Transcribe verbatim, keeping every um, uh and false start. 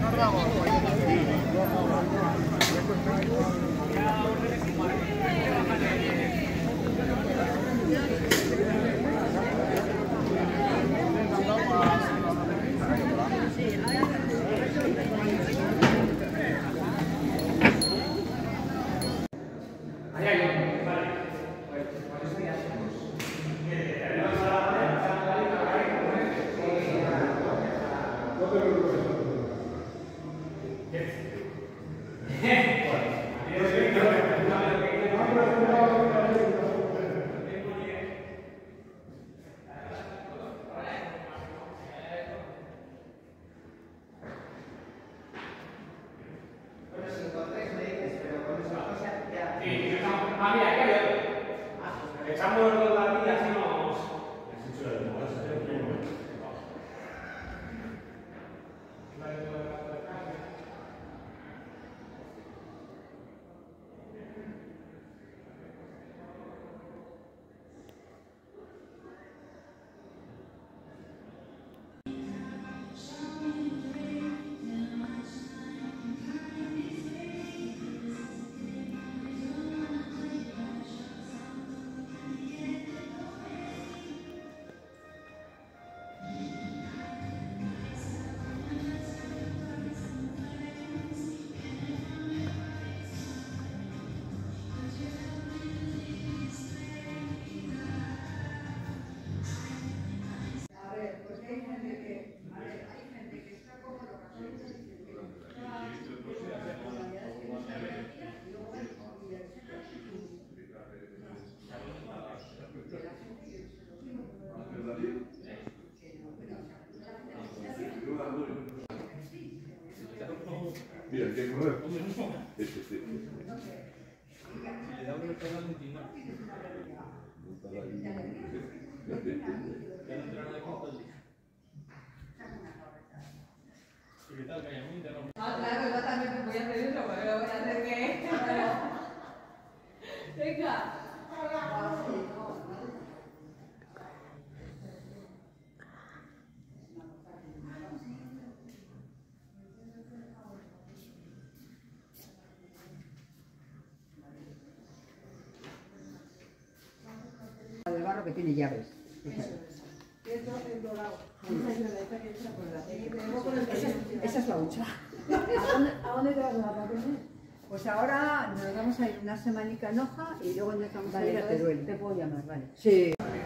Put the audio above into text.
Mira, ¿qué correr? Este, este. Ah, claro, yo también voy a hacer eso, pero voy a hacer que... Venga. Del barro que tiene llaves. Eso es. Esto es dorado. Esa, esa es la hucha. ¿A dónde, ¿A dónde te vas a vacaciones? Pues ahora nos vamos a ir una semanica en Hoja y luego nos vamos a ir a Teruel. Te puedo llamar, vale. Sí.